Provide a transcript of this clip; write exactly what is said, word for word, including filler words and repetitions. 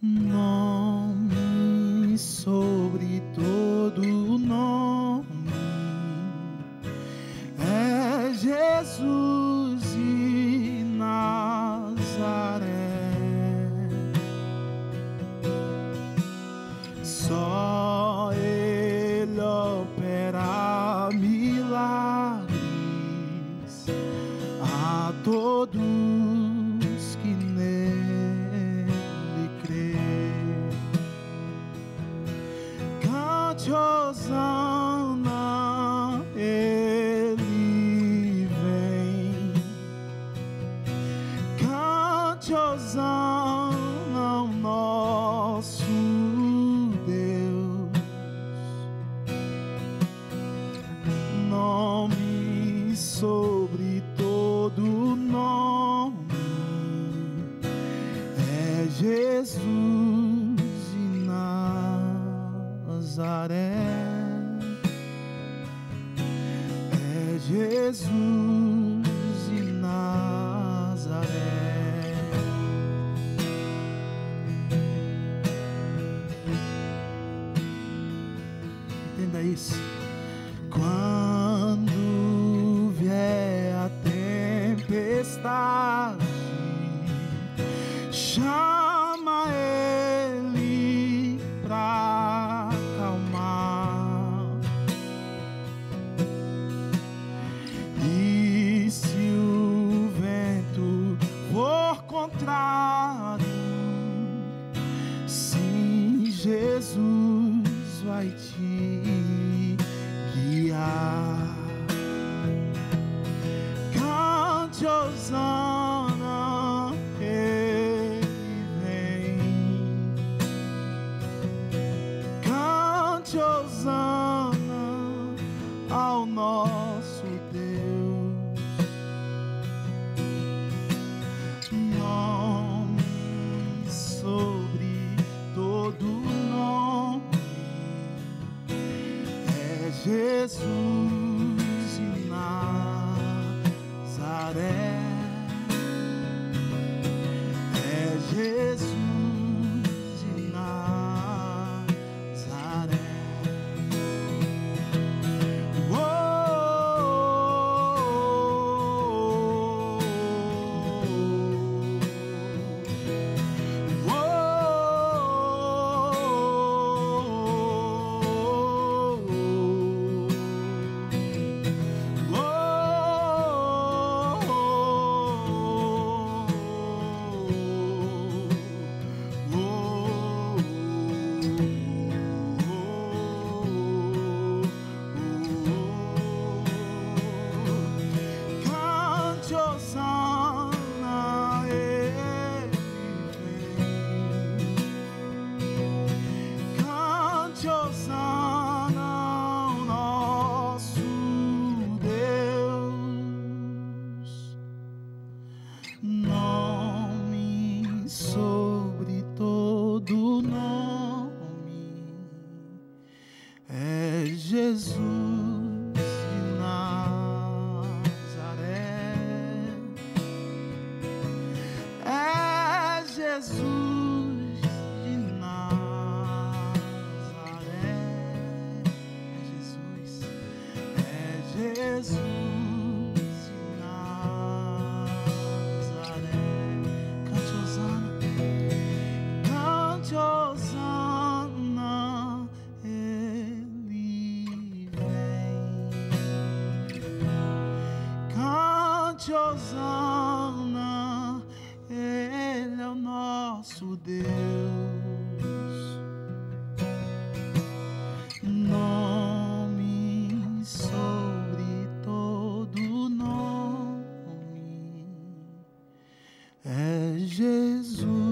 Nome sobre todo nome é Jesus de Nazaré. Só Ele opera milagres a todos que nele crêem. Cante Hosana, Ele vem. Cante Hosana, o nosso Deus. Nome sobre todo nome é Jesus de Nazaré. É Jesus de Nazaré. Entenda isso. Quando vier a tempestade, chama Ele pra acalmar. E se o vento for contrário, sim, Jesus vai te guiar. Cante Hosana, Ele vem. Cante Hosana ao nosso Deus. Nome sobre todo nome é Jesus de Nazaré. É Jesus de Nazaré. Oh, oh, oh, cante Hosana, Ele vem. Cante Hosana, o nosso Deus. Nome sobre todo nome é Jesus de Nazaré. É Jesus de Nazaré. É Jesus. É Jesus de Nazaré. Cante Hosana. Cante Hosana, Ele vem. Cante Hosana, Ele é o nosso Deus. Nome sobre todo nome é Jesus